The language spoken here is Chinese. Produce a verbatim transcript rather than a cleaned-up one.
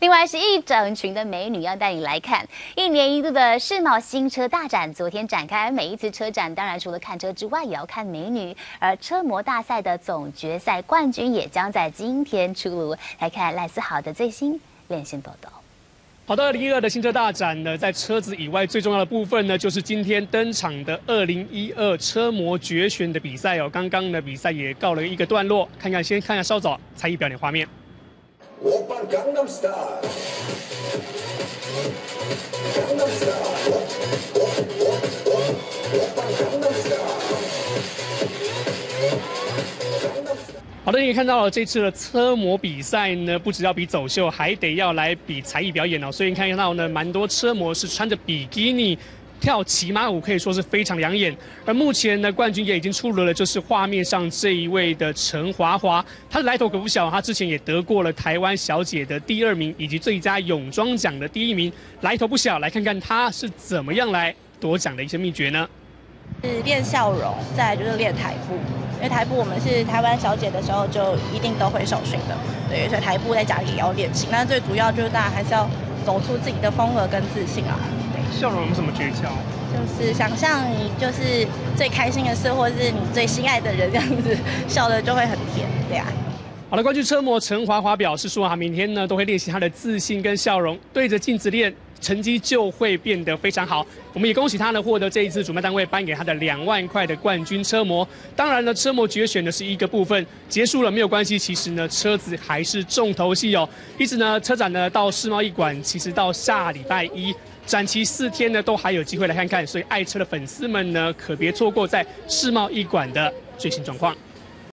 另外是一整群的美女要带你来看一年一度的世贸新车大展，昨天展开。每一次车展，当然除了看车之外，也要看美女。而车模大赛的总决赛冠军也将在今天出炉。来看赖思豪的最新连线报道。 好的，二零一二的新车大展呢，在车子以外最重要的部分呢，就是今天登场的二零一二车模决选的比赛哦。刚刚的比赛也告了一个段落，看看先看看稍早才艺表演画面。 好的，你也看到了这次的车模比赛呢，不只要比走秀，还得要来比才艺表演哦。所以你看到呢，蛮多车模是穿着比基尼跳骑马舞，可以说是非常养眼。而目前呢，冠军也已经出炉了，就是画面上这一位的陈华华，她的来头可不小，她之前也得过了台湾小姐的第二名，以及最佳泳装奖的第一名，来头不小。来看看她是怎么样来夺奖的一些秘诀呢？ 是练笑容，再来就是练台步。 因为台步我们是台湾小姐的时候就一定都会受训的，对，所以台步在家里也要练习。那最主要就是大家还是要走出自己的风格跟自信啊。对， 笑容有什么诀窍？ 就是想象你就是最开心的事，或是你最心爱的人这样子，笑的就会很甜，对啊。 好了，关于车模陈华华表示说啊，明天呢都会练习她的自信跟笑容，对着镜子练。 成绩就会变得非常好。我们也恭喜他呢，获得这一次主办单位颁给他的两万块的冠军车模。当然呢，车模决选的是一个部分，结束了没有关系。其实呢，车子还是重头戏哦。一直呢，车展呢到世贸一馆，其实到下礼拜一展期四天呢，都还有机会来看看。所以爱车的粉丝们呢，可别错过在世贸一馆的最新状况。